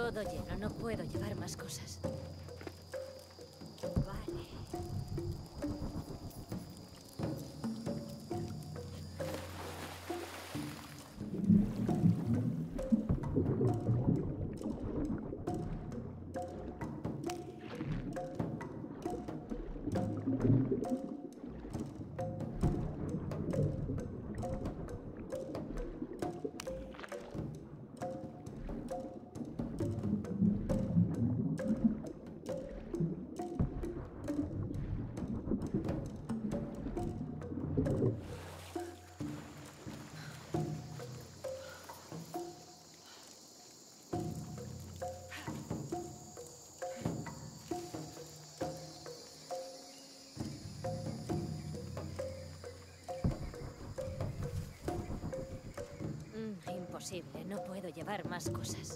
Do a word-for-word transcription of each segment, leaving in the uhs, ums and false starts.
Todo lleno, no puedo llevar más cosas. Vale. Mm, imposible, no puedo llevar más cosas.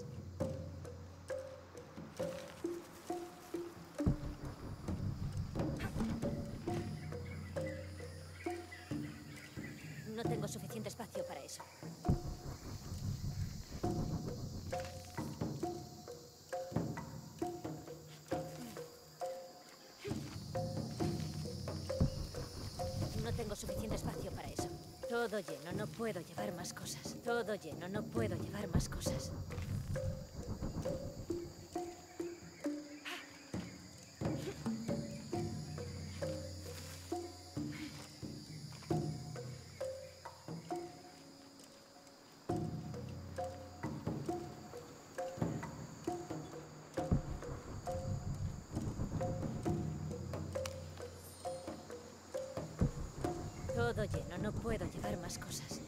No tengo suficiente espacio para eso. No tengo suficiente espacio para eso. Todo lleno, no puedo llevar más cosas. Todo lleno, no puedo llevar más cosas. Todo lleno, no puedo llevar más cosas.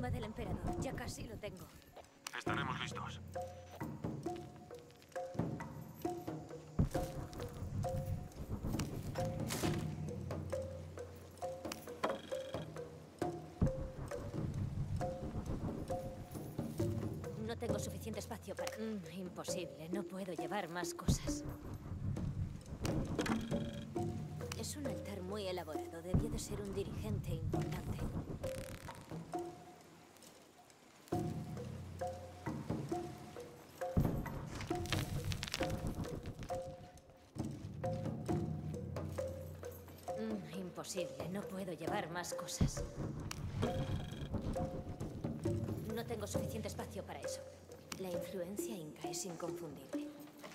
tumba del emperador. Ya casi lo tengo. Estaremos listos. No tengo suficiente espacio para... Mm, imposible, no puedo llevar más cosas. Es un altar muy elaborado. Debió de ser un dirigente importante. Mm, imposible, no puedo llevar más cosas. No tengo suficiente espacio para eso. La influencia inca es inconfundible.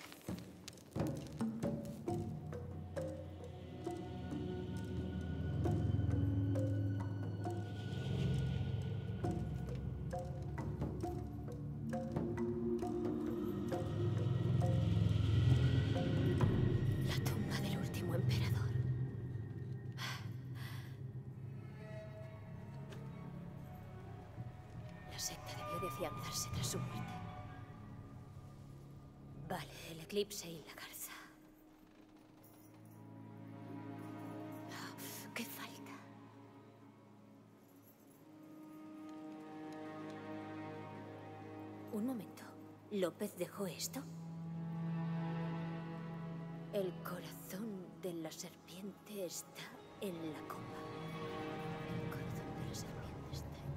La tumba del último emperador. La secta debió de afianzarse tras su muerte. Vale, el eclipse y la garza. Oh, ¿qué falta? Un momento. ¿López dejó esto? El corazón de la serpiente está en la copa. El corazón de la serpiente está en...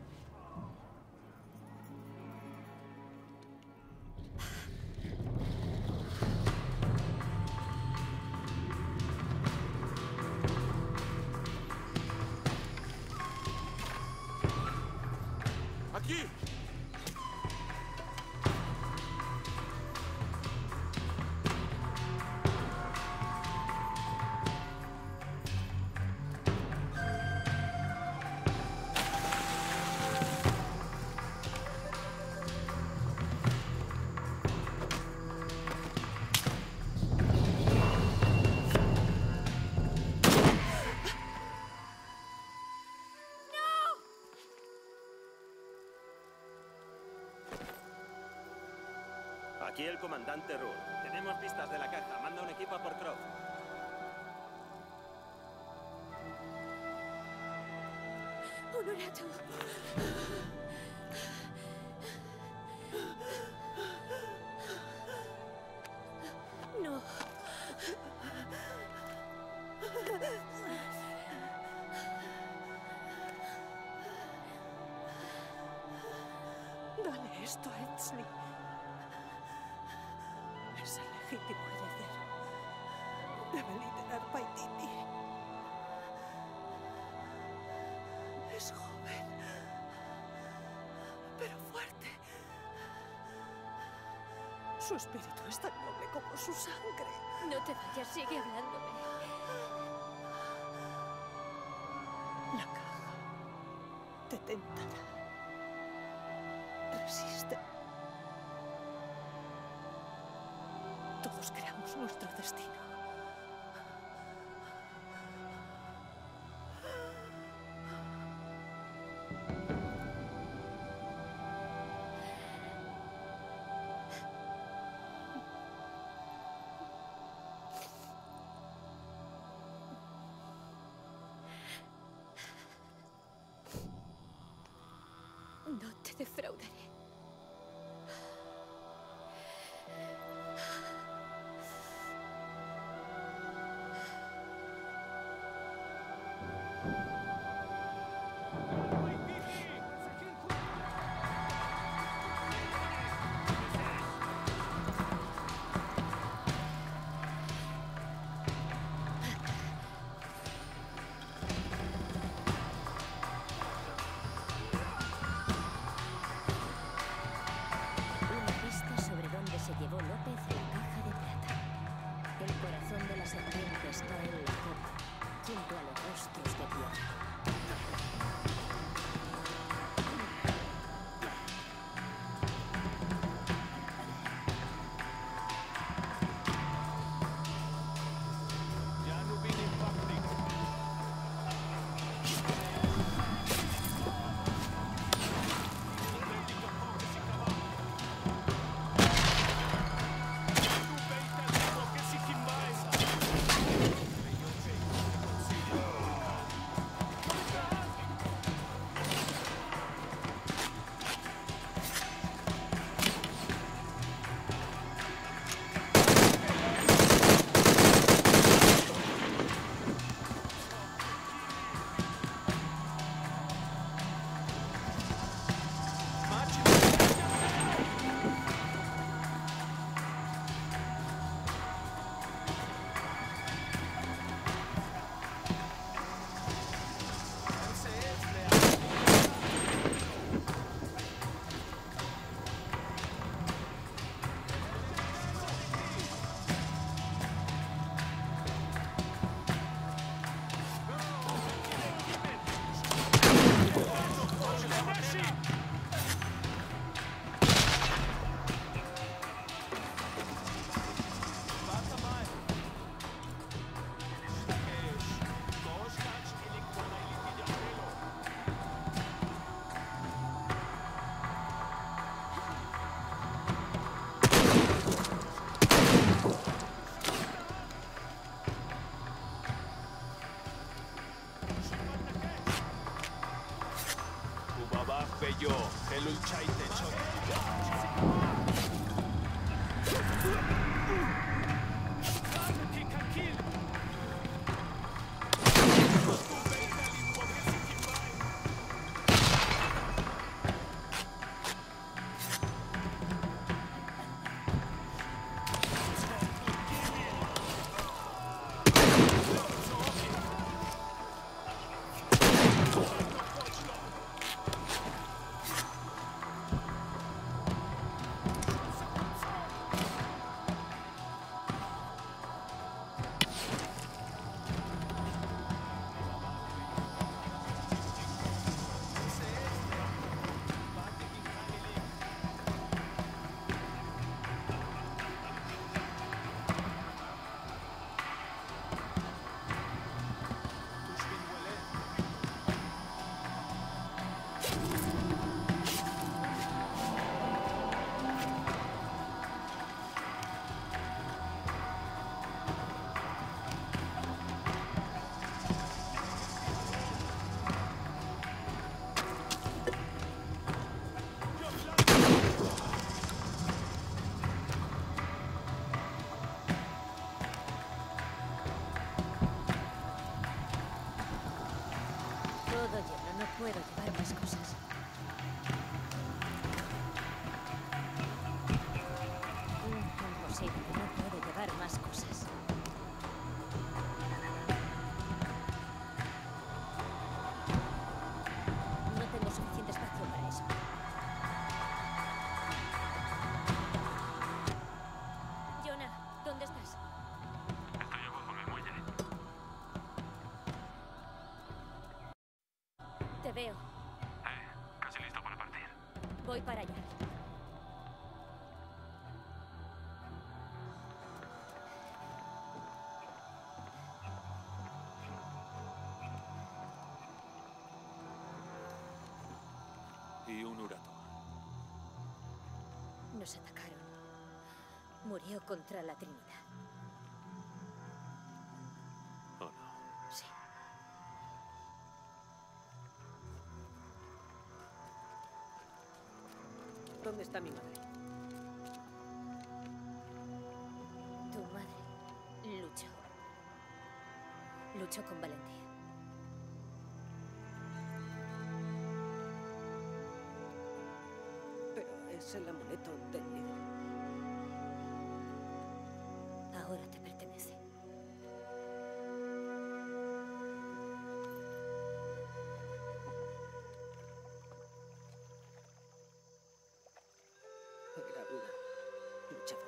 ¡Aquí! Aquí el comandante Ruhr. Tenemos pistas de la caja. Manda un equipo a por Croft. Honorato. No. Dale esto a Etzli. Es el legítimo heredero. Debe liderar Paititi. Es joven, pero fuerte. Su espíritu es tan noble como su sangre. No te vayas, sigue hablándome. La caja te tentará. Resiste. Todos creamos nuestro destino. No te defraudaré. Ubaba Beyo, Helul Chaite Chot. Todo lleno, no puedo llevar más cosas. Mm, Imposible, no puedo llevar más cosas. No tengo suficiente espacio para eso. Jonah, ¿dónde estás? Estoy abajo en el muelle. Te veo. Eh, casi listo para partir. Voy para allá. Y un Urato. Nos atacaron. Murió contra la Trinidad. Oh, no. Sí. ¿Dónde está mi madre? Tu madre luchó. Luchó con valentía. Pero es el amuleto del líder. Ahora te pertenece. Era una luchadora.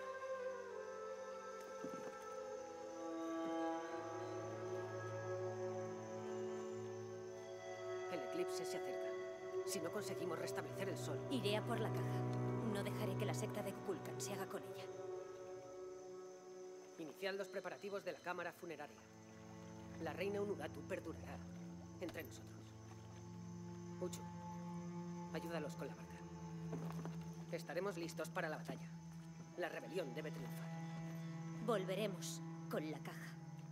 El eclipse se acerca. Si no conseguimos restablecer el sol, Iré a por la caja. No dejaré que la secta de Kukulkan se haga con ella. iniciad los preparativos de la cámara funeraria. La reina Unuratu perdurará entre nosotros. Uchu, ayúdalos con la barca. Estaremos listos para la batalla. La rebelión debe triunfar. Volveremos con la caja.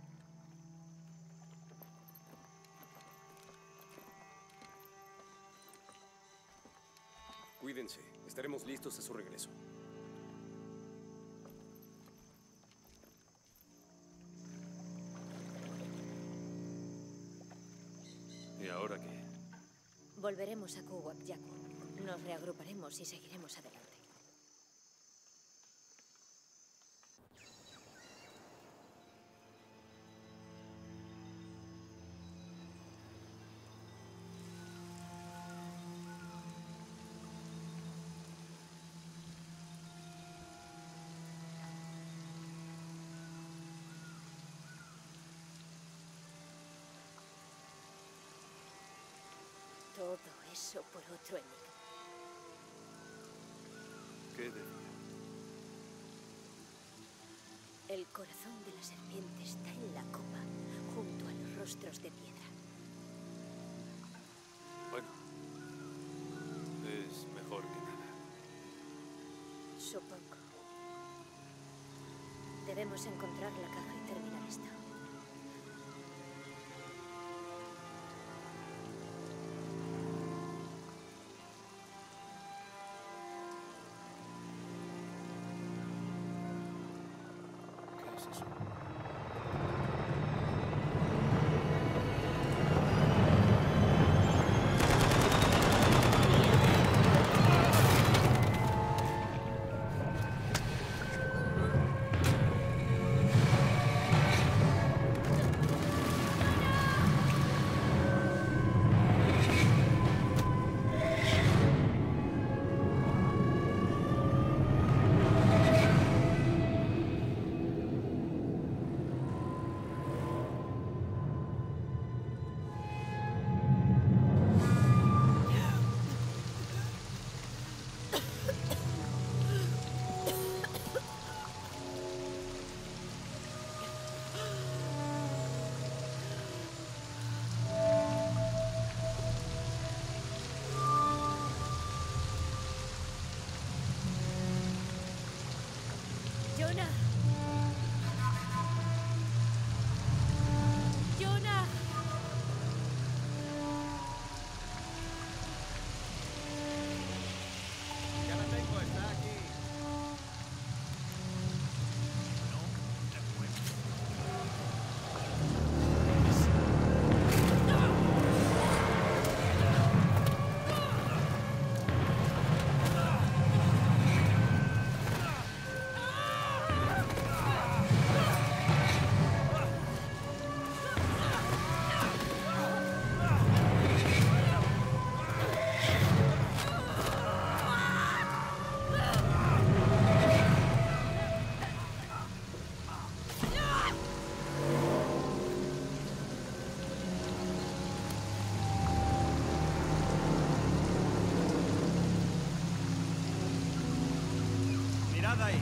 Cuídense, estaremos listos a su regreso. ¿Y ahora qué? Volveremos a Kuwak Yaku. Nos reagruparemos y seguiremos adelante. Todo eso por otro enigma. ¿Qué decía? El corazón de la serpiente está en la copa, junto a los rostros de piedra. Bueno, es mejor que nada. Supongo. Debemos encontrar la caja y terminar esto. Mirad ahí.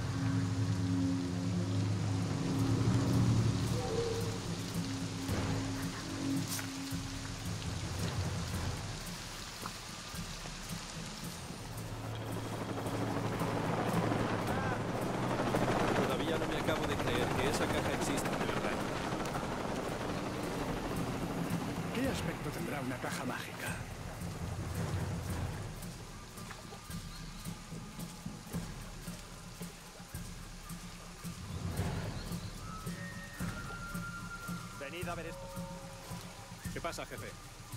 Todavía no me acabo de creer que esa caja existe, de verdad. ¿Qué aspecto tendrá una caja mágica? Venid a ver esto. ¿Qué pasa, jefe?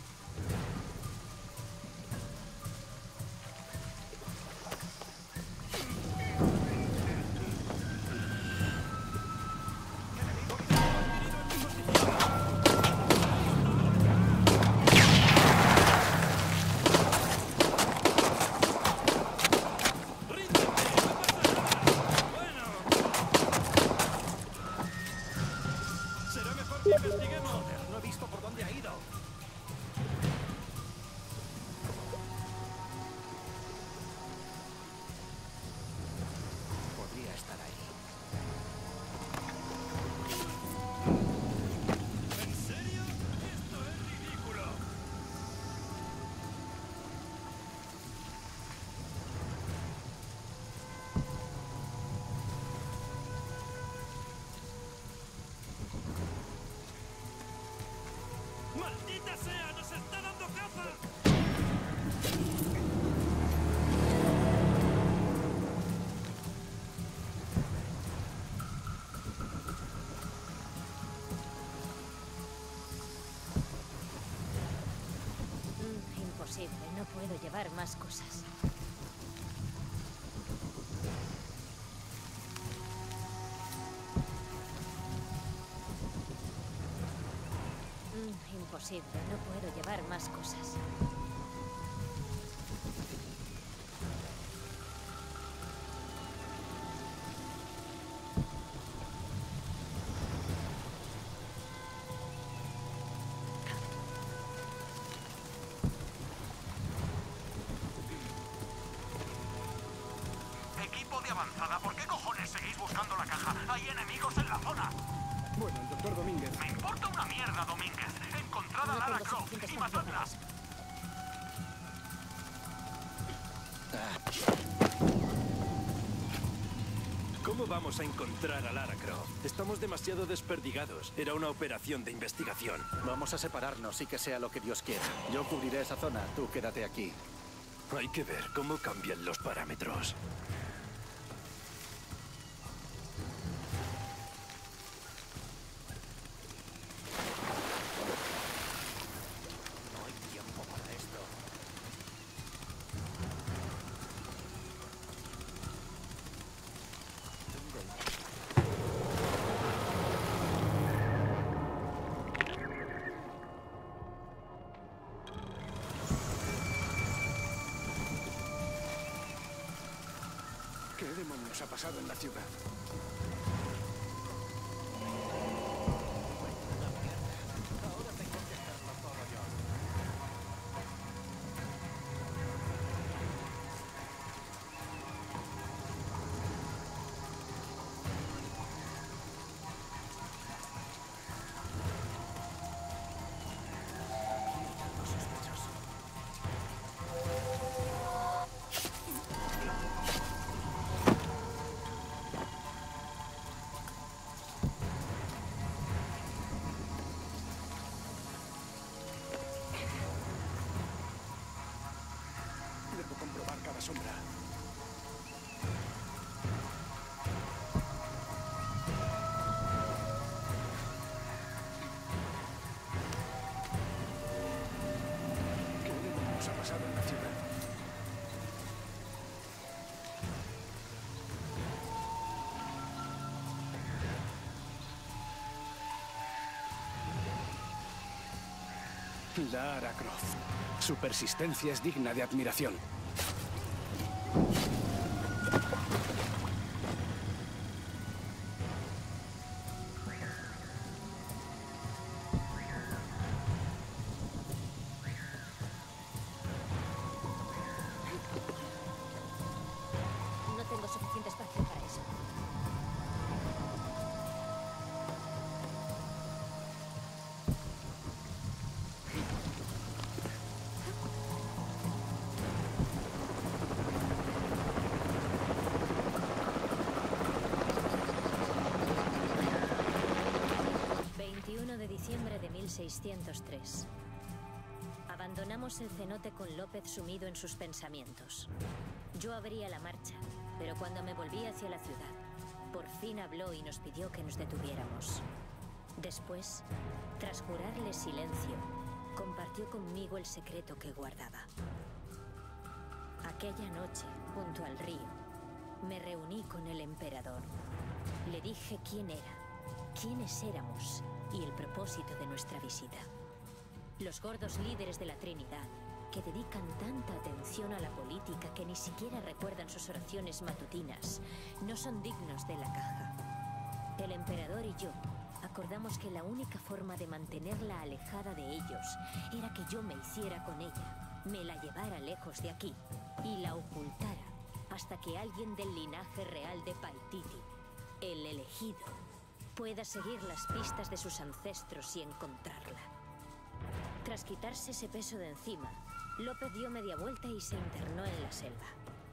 Será mejor que investiguemos. Joder, no he visto por dónde ha ido. Podría estar ahí. ¿En serio? Esto es ridículo. ¡Maldita sea! ¡Nos está dando caza! Mm, imposible, no puedo llevar más cosas. Mm, imposible, no puedo llevar más cosas. Equipo de avanzada, ¿por qué cojones seguís buscando la caja? Hay enemigos en la zona. Bueno, el doctor Domínguez. Me importa una mierda, Domínguez. Encontrad a No Lara tengo Croft suficiente y espacio para matadla. eso. ¿Cómo vamos a encontrar a Lara Croft? Estamos demasiado desperdigados. Era una operación de investigación. Vamos a separarnos y que sea lo que Dios quiera. Yo cubriré esa zona, tú quédate aquí. Hay que ver cómo cambian los parámetros. No hay tiempo para esto. ¿Qué demonios ha pasado en la ciudad? Debo comprobar cada sombra. ¿Qué demonios ha pasado en la ciudad? Lara Croft. Su persistencia es digna de admiración. No tengo suficiente espacio seiscientos tres. Abandonamos el cenote con López sumido en sus pensamientos. Yo abría la marcha, pero cuando me volví hacia la ciudad, por fin habló y nos pidió que nos detuviéramos. Después, tras jurarle silencio, compartió conmigo el secreto que guardaba. Aquella noche, junto al río, me reuní con el emperador. Le dije quién era, quiénes éramos y el propósito de nuestra visita. Los gordos líderes de la Trinidad, que dedican tanta atención a la política que ni siquiera recuerdan sus oraciones matutinas, no son dignos de la caja. El emperador y yo acordamos que la única forma de mantenerla alejada de ellos era que yo me hiciera con ella, me la llevara lejos de aquí y la ocultara hasta que alguien del linaje real de Paititi, el elegido, pueda seguir las pistas de sus ancestros y encontrarla. Tras quitarse ese peso de encima, López dio media vuelta y se internó en la selva.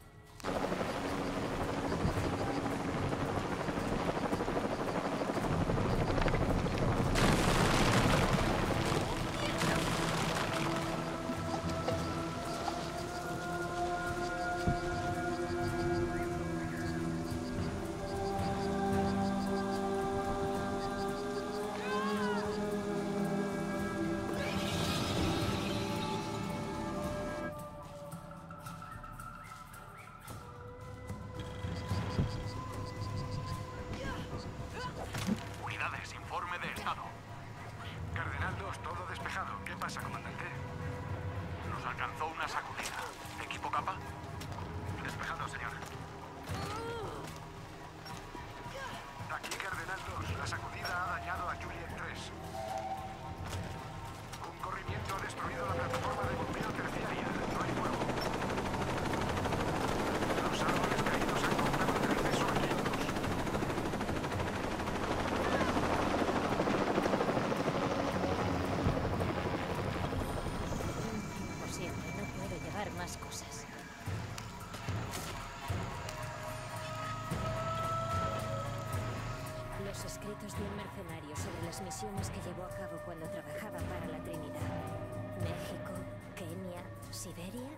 Misiones que llevó a cabo cuando trabajaba para la Trinidad. México, Kenia, Siberia.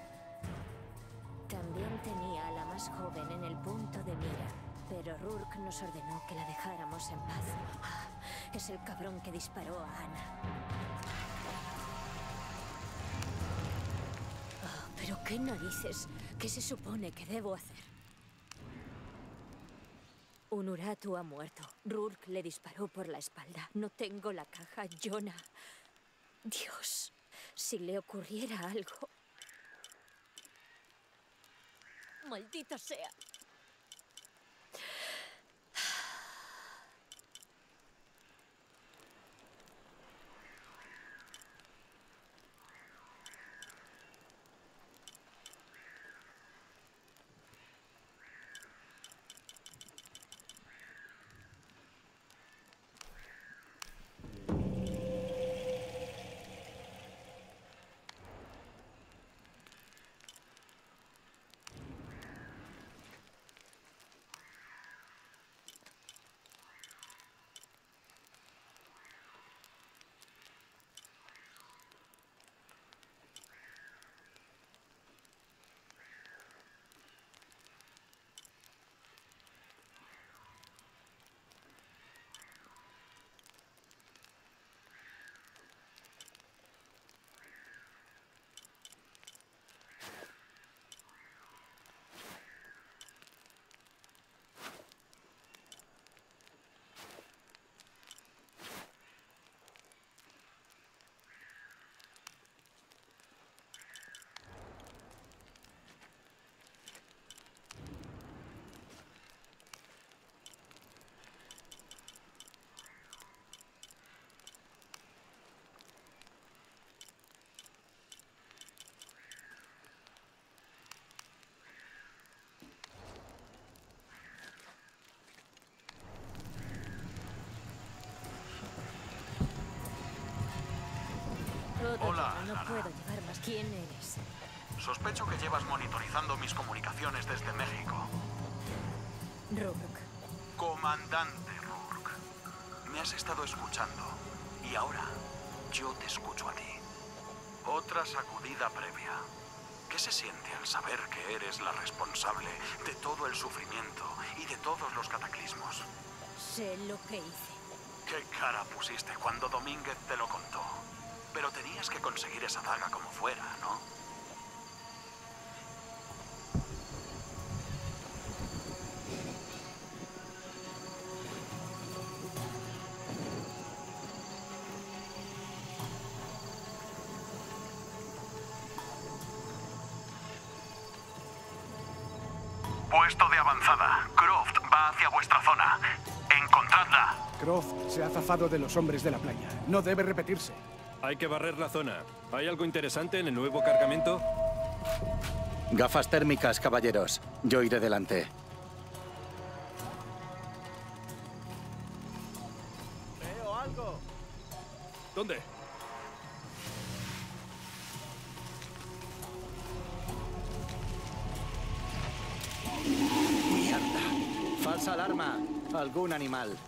También tenía a la más joven en el punto de mira, pero Rourke nos ordenó que la dejáramos en paz. Ah, es el cabrón que disparó a Ana. Oh, pero qué narices, ¿qué se supone que debo hacer? Unuratu ha muerto. Rourke le disparó por la espalda. No tengo la caja, Jonah. Dios, si le ocurriera algo. Maldita sea. Todo Hola, lleno, no Lara. puedo llevar más. ¿Quién eres? Sospecho que llevas monitorizando mis comunicaciones desde México. Rourke. Comandante Rourke. Me has estado escuchando. Y ahora yo te escucho a ti. Otra sacudida previa. ¿Qué se siente al saber que eres la responsable de todo el sufrimiento y de todos los cataclismos? Sé lo que hice. ¿Qué cara pusiste cuando Domínguez te lo contó? Pero tenías que conseguir esa daga como fuera, ¿no? Puesto de avanzada. Croft va hacia vuestra zona. Encontradla. Croft se ha zafado de los hombres de la playa. No debe repetirse. Hay que barrer la zona. ¿Hay algo interesante en el nuevo cargamento? Gafas térmicas, caballeros. Yo iré delante. Veo algo. ¿Dónde? ¡Mierda! Falsa alarma. Algún animal.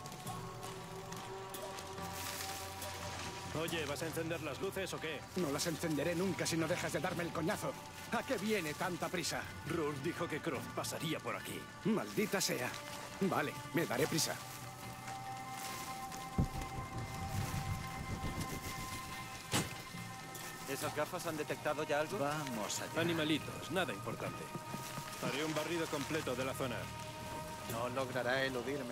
Oye, ¿vas a encender las luces o qué? No las encenderé nunca si no dejas de darme el coñazo. ¿A qué viene tanta prisa? Rourke dijo que Croft pasaría por aquí. Maldita sea. Vale, me daré prisa. ¿Esas gafas han detectado ya algo? Vamos allá. Animalitos, nada importante. Haré un barrido completo de la zona. No logrará eludirme.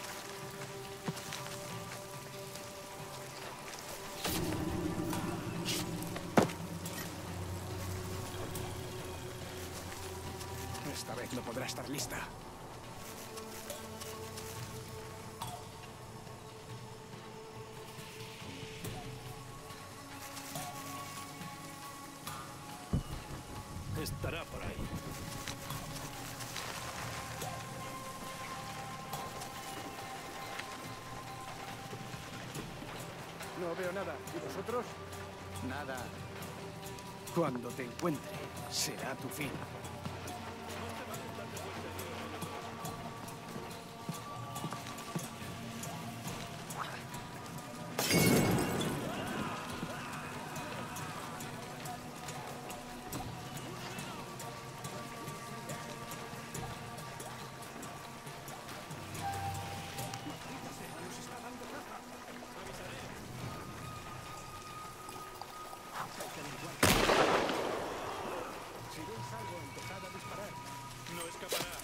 Esta vez no podrá estar lista. Estará por ahí. No veo nada. ¿Y vosotros? Nada. Cuando te encuentre, será tu fin. No escapará.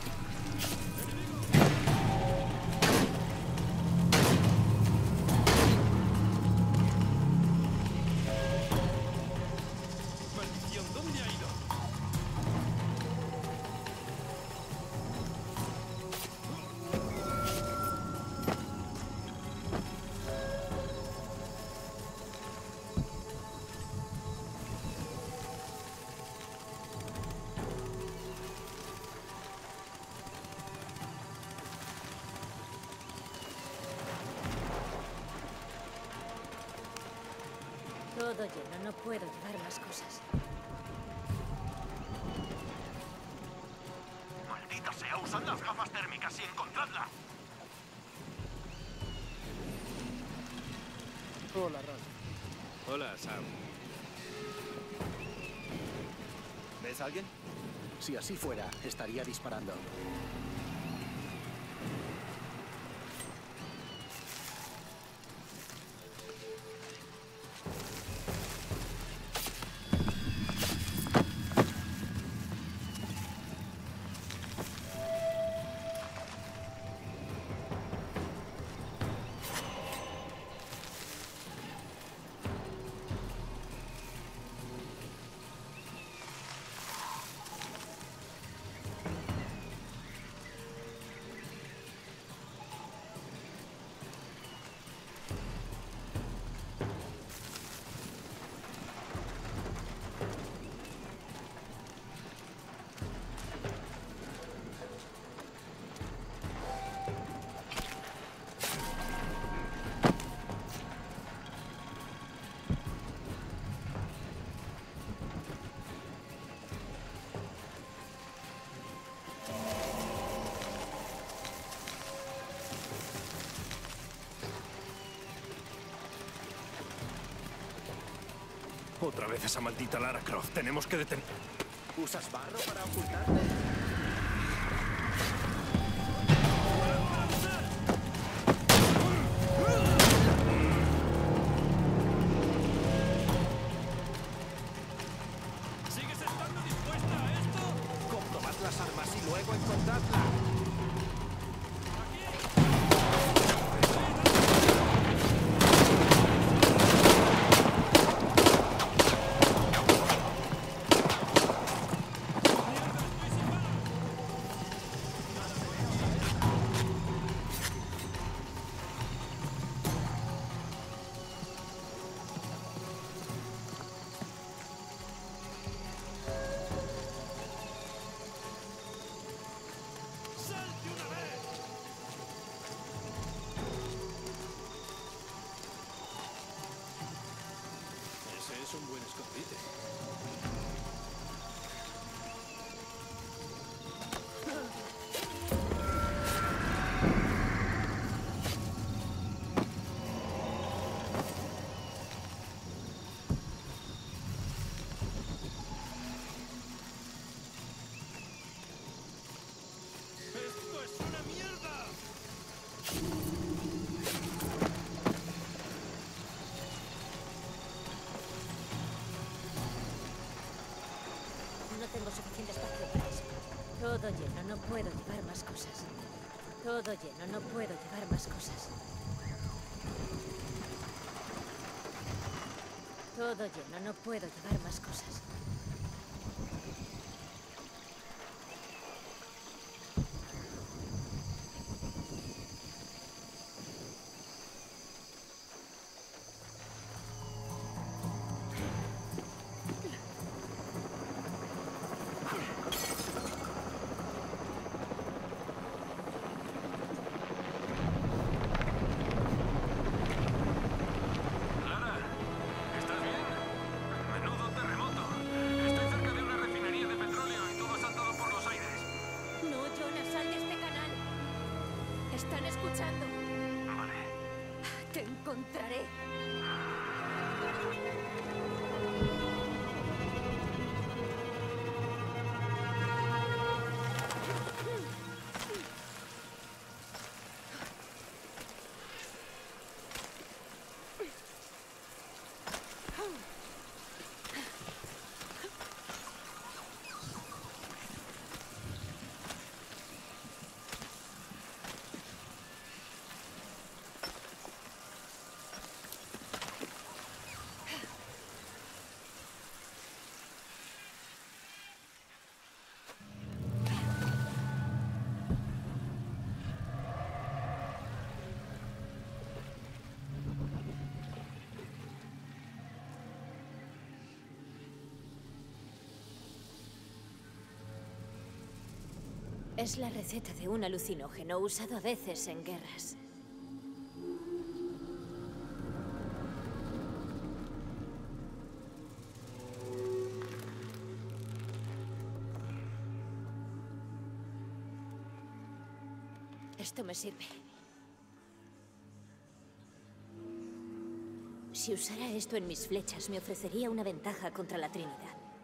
Maldición, ¿dónde ha ido? Todo lleno, no puedo llevar más cosas. Maldita sea, usad las gafas térmicas y encontradla. Hola, Ron. Hola, Sam. ¿Ves a alguien? Si así fuera, estaría disparando. Otra vez esa maldita Lara Croft. Tenemos que detener... ¿Usas barro para ocultarte? ¿Sigues estando dispuesta a esto? Comprobad las armas y luego encontradla. Ese es un buen escondite. ¡Esto es una mierda! No tengo suficiente espacio para eso. Todo lleno, no puedo llevar más cosas. Todo lleno, no puedo llevar más cosas. Todo lleno, no puedo llevar más cosas. Lara, ¿estás bien? Menudo terremoto. Estoy cerca de una refinería de petróleo y todo saltado por los aires. No, Jonas, sal de este canal. Están escuchando. Vale. Te encontraré. Es la receta de un alucinógeno usado a veces en guerras. Esto me sirve. Si usara esto en mis flechas, me ofrecería una ventaja contra la Trinidad.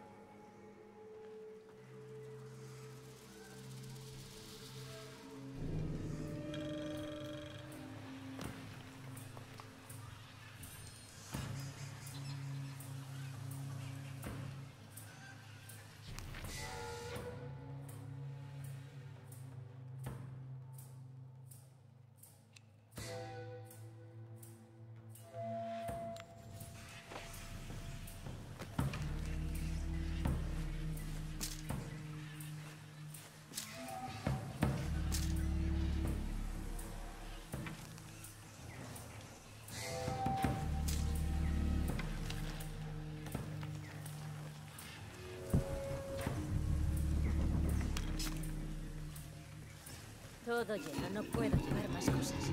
Todo lleno, no puedo llevar más cosas.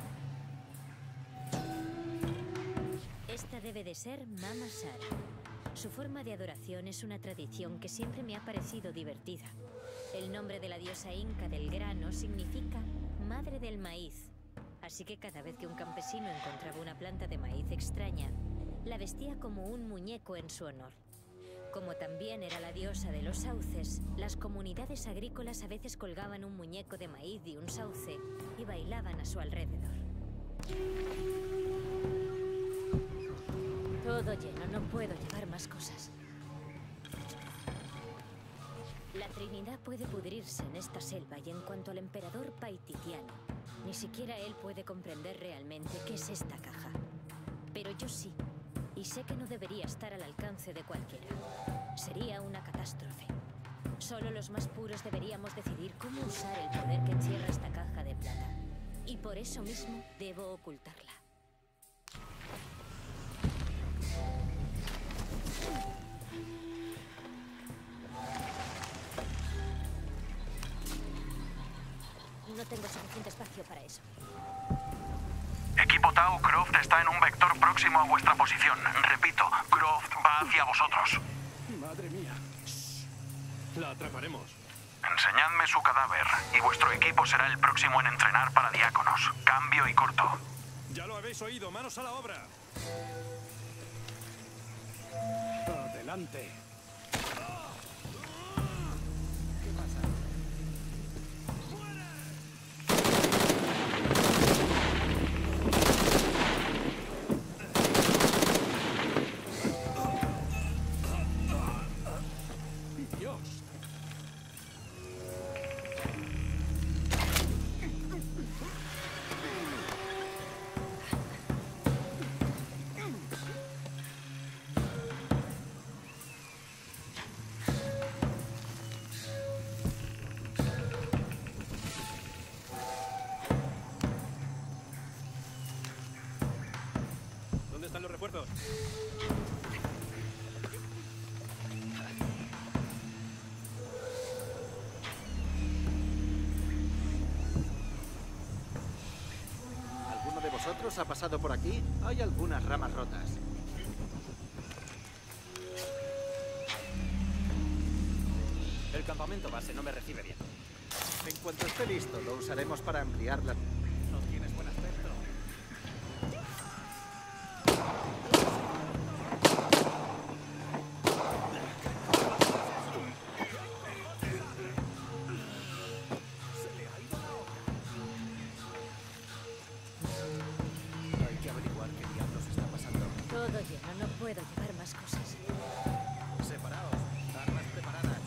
Esta debe de ser Mama Sara. Su forma de adoración es una tradición que siempre me ha parecido divertida. El nombre de la diosa inca del grano significa madre del maíz. Así que cada vez que un campesino encontraba una planta de maíz extraña, la vestía como un muñeco en su honor. Como también era la diosa de los sauces, las comunidades agrícolas a veces colgaban un muñeco de maíz de un sauce y bailaban a su alrededor. Todo lleno, no puedo llevar más cosas. La Trinidad puede pudrirse en esta selva y en cuanto al emperador Paititiano, ni siquiera él puede comprender realmente qué es esta caja. Pero yo sí, y sé que no debería estar al alcance de cualquiera. Sería una catástrofe. Solo los más puros deberíamos decidir cómo usar el poder que encierra esta caja de plata. Y por eso mismo debo ocultarla. No tengo suficiente espacio para eso. Equipo Tau, Croft está en un vector próximo a vuestra posición. Repito, Croft va hacia vosotros. Madre mía. La atraparemos. Enseñadme su cadáver y vuestro equipo será el próximo en entrenar para diáconos. Cambio y corto. Ya lo habéis oído, manos a la obra. Adelante. ¿Dónde están los refuerzos? ¿Alguno de vosotros ha pasado por aquí? Hay algunas ramas rotas. El campamento base no me recibe bien. En cuanto esté listo, lo usaremos para ampliar la... No tienes buen aspecto. Hay que averiguar qué diablos está pasando. Todo lleno, no puedo llevar más cosas. Separaos. Armas preparadas.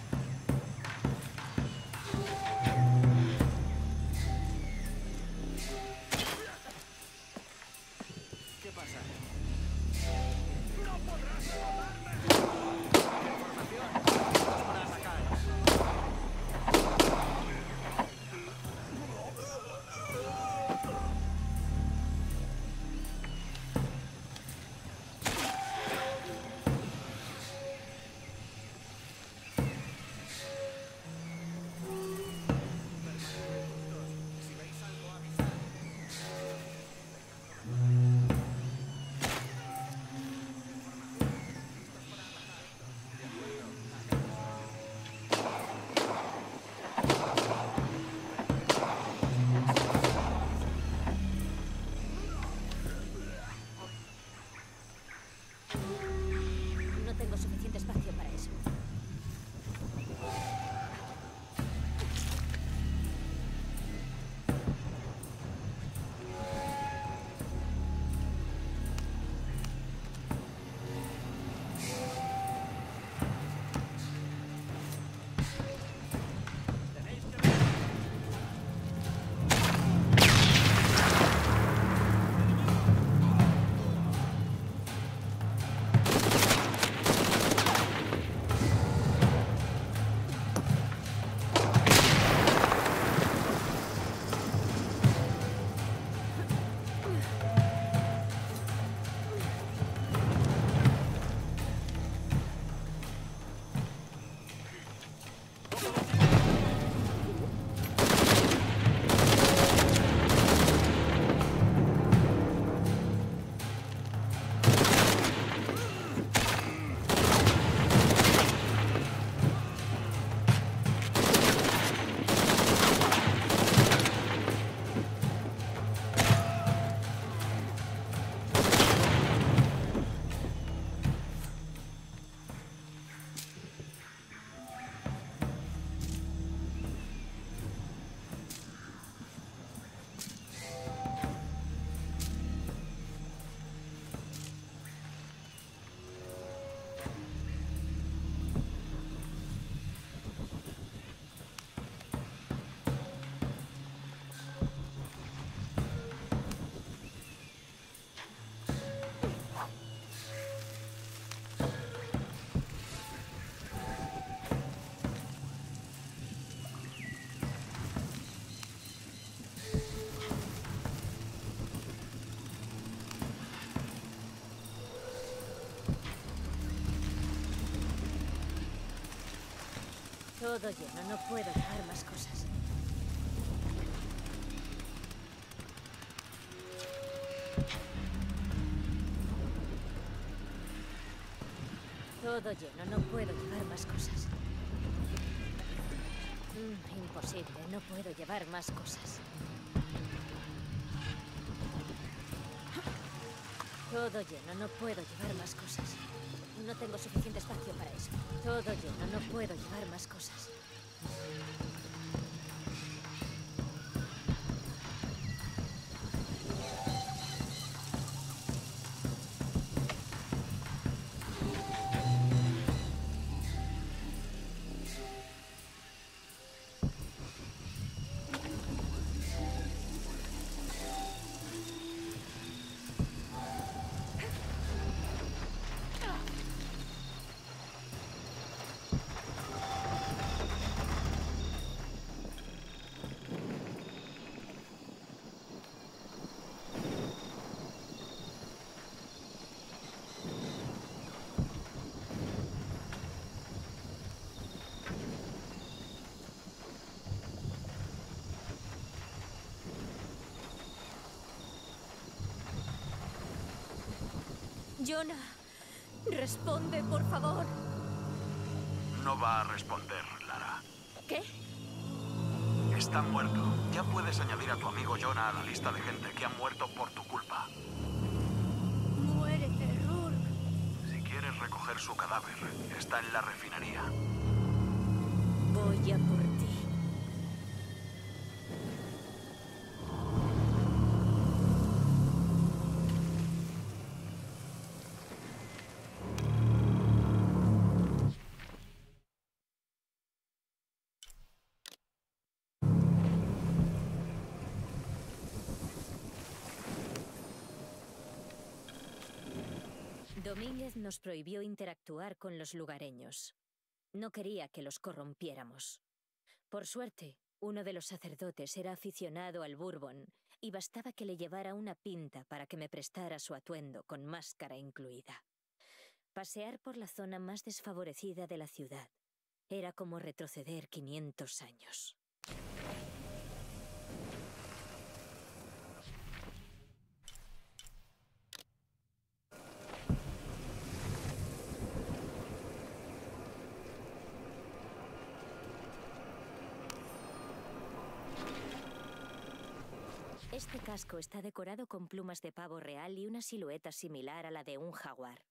Todo lleno, no puedo llevar más cosas. Todo lleno, no puedo llevar más cosas. Mm, imposible, no puedo llevar más cosas. Todo lleno, no puedo llevar más cosas. No tengo suficiente espacio para eso. Todo lleno, no puedo llevar más cosas. Jonah, responde, por favor. No va a responder, Lara. ¿Qué? Está muerto. Ya puedes añadir a tu amigo Jonah a la lista de gente que ha muerto por tu culpa. Muérete, Rourke. Si quieres recoger su cadáver, está en la refinería. Voy a por ti. Domínguez nos prohibió interactuar con los lugareños. No quería que los corrompiéramos. Por suerte, uno de los sacerdotes era aficionado al bourbon y bastaba que le llevara una pinta para que me prestara su atuendo con máscara incluida. Pasear por la zona más desfavorecida de la ciudad era como retroceder quinientos años. Este casco está decorado con plumas de pavo real y una silueta similar a la de un jaguar.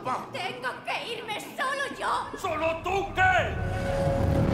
culpa! ¡Tengo que irme solo yo! ¿Solo tú qué?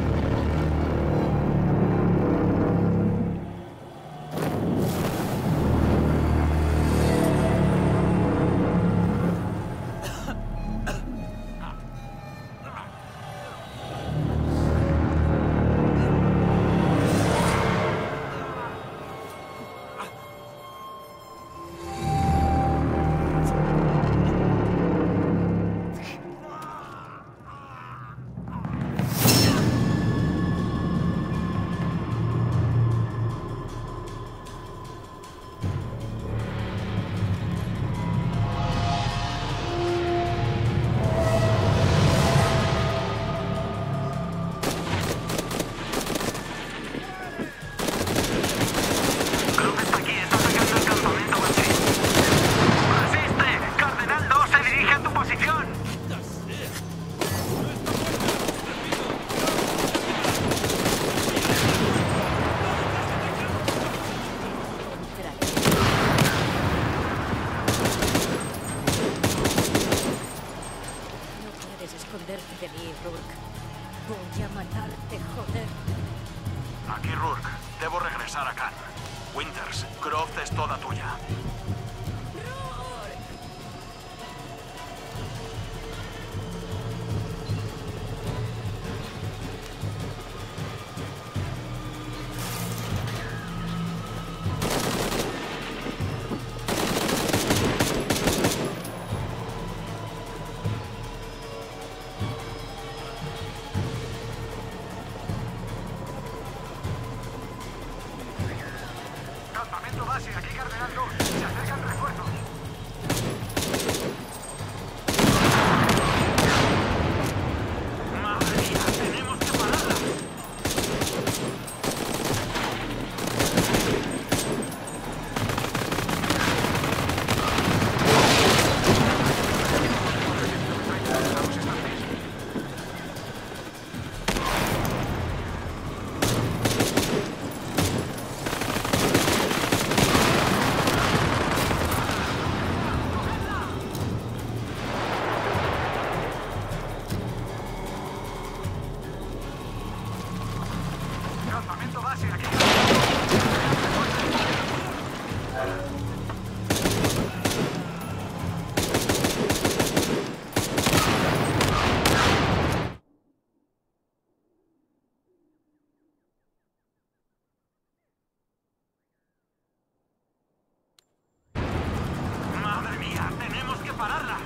Voy a matarte, joder. Aquí Rourke. Debo regresar a Khan. Winters, Croft es toda tuya. Campamento base, aquí Cardenal dos. Se acercan refuerzos. ¡Madre mía! ¡Tenemos que pararla! Campamento base, aquí. ¡Madre mía! ¡Tenemos que pararla!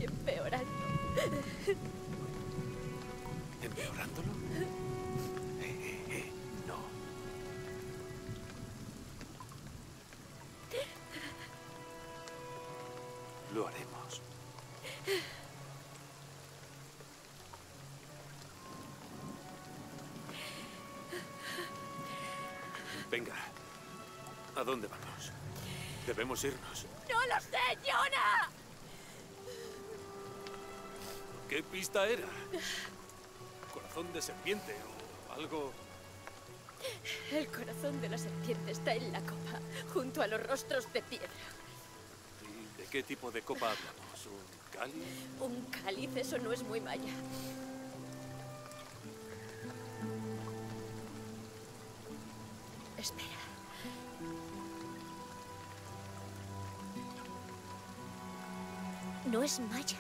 empeorando. ¿Empeorándolo? Eh, eh, eh, no. Lo haremos. Venga. ¿A dónde vamos? Debemos irnos. ¡No lo sé, Jonah! ¿Qué pista era? ¿Corazón de serpiente o algo? El corazón de la serpiente está en la copa, junto a los rostros de piedra. ¿Y de qué tipo de copa hablamos? ¿Un cáliz? Un cáliz, eso no es muy maya. Espera. No es maya.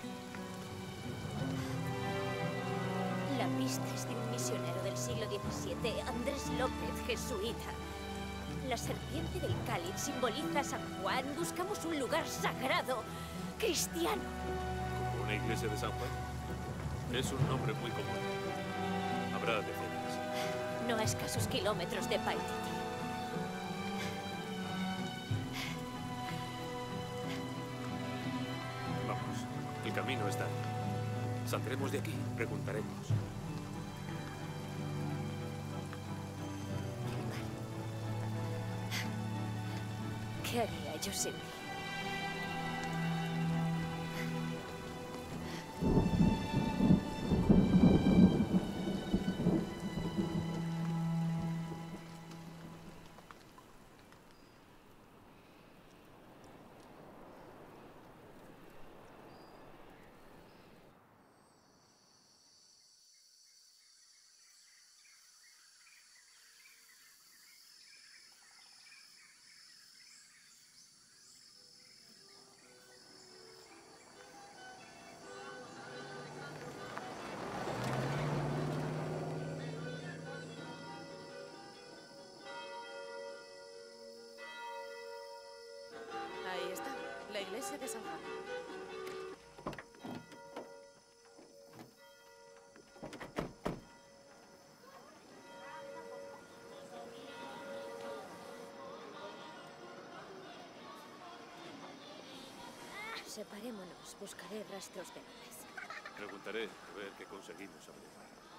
La pista es de un misionero del siglo diecisiete, Andrés López, jesuita. La serpiente del cáliz simboliza a San Juan. Buscamos un lugar sagrado, cristiano. ¿Como una iglesia de San Juan? Es un nombre muy común. Habrá decenas. No a escasos kilómetros de Paititi. Vamos, el camino está ahí. Saldremos de aquí, preguntaremos. ¿Qué haría yo sin mí? Ahí está, la iglesia de San Juan. Separémonos, buscaré rastros de López. Preguntaré a ver qué conseguimos averiguar.